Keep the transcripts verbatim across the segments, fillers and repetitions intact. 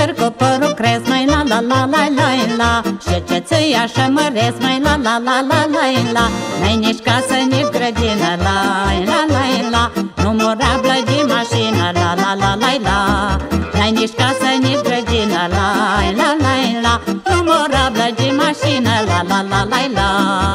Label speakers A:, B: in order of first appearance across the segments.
A: șofer cu părul cresc, mai la la la la la la. Și ce ți-i așa măresc, mai la la la la la la. N-ai nici casă, nici grădină, la la la la. Numărabilă de mașină, la la la la la. N-ai nici casă, nici grădină, la la la la. Numărabilă de mașină, la la la la la.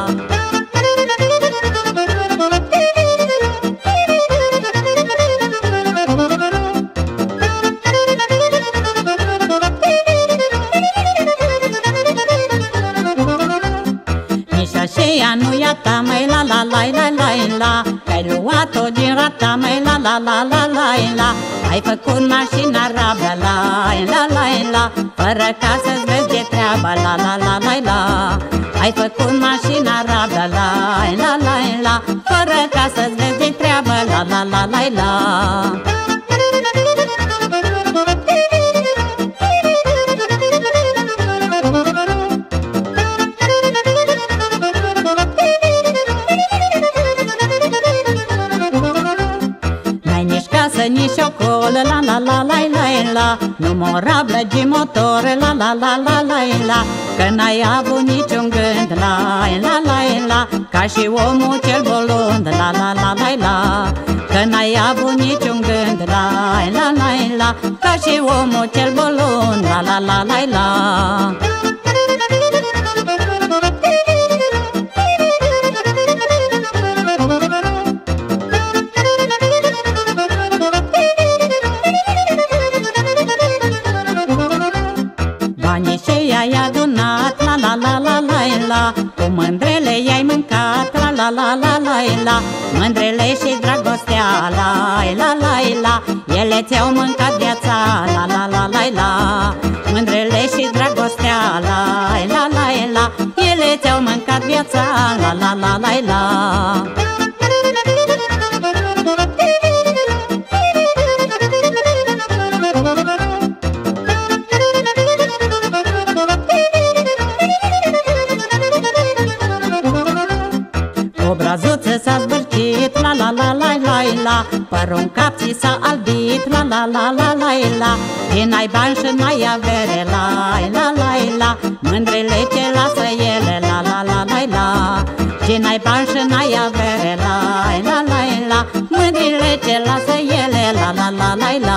A: Aceea nu-i a ta, măi, la la la la la la. Că-ai luat-o din rata, măi, la la la la la la. Ai făcut mașina rabă, la la la la. Fără ca să-ți vezi de treabă, la la la la la. Ai făcut mașina rabă, la la la la. Fără ca să-ți vezi de treabă, la la la la la. Nici o colă, la la la la la la. Numărabilă de motor, la la la la la la. Că n-ai avut niciun gând, la la la la. Ca și omul cel bolond, la la la la la. Că n-ai avut niciun gând, la la la la. Ca și omul cel bolond, la la la la la. Banii ce i-ai adunat, la la la la la la. Cu mândrele i-ai mâncat, la la la la la la. Mândrele și dragostea, la la la la. Ele ți-au mâncat viața, la la la la la. Mândrele și dragostea, la la la la. Ele ți-au mâncat viața, la la la la la. Obrazuță s-a zvârcit, la la la la la la. Părul în cap ți s-a albit, la la la la la la. Și n-ai bani și n-ai avere, la la la la. Mândrele ce lasă ele, la la la la la. Și n-ai bani și n-ai avere, la la la la. Mândrele ce lasă ele, la la la la la.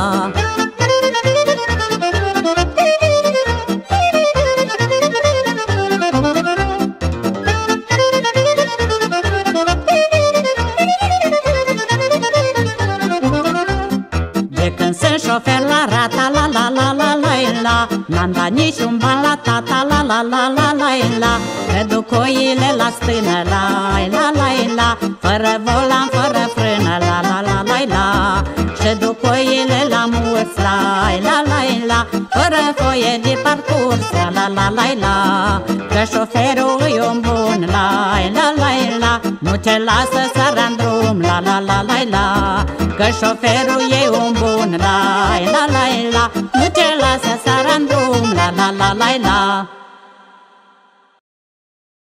A: Șofer la rata, la la la la la la. N-am dat niciun ban la tata, la la la la la la. Că duc oile la stână, la la la la. Fără volan, fără frână, la la la la la. Și duc oile la murs, la la la la. Fără foie de parcurs, la la la la la. Că șoferul e un bun, la la la la. Nu te lasă săra în drum, la la la la la. Că șoferul e un bun, la la la la. Nu te lasă săra în drum, la la la la la.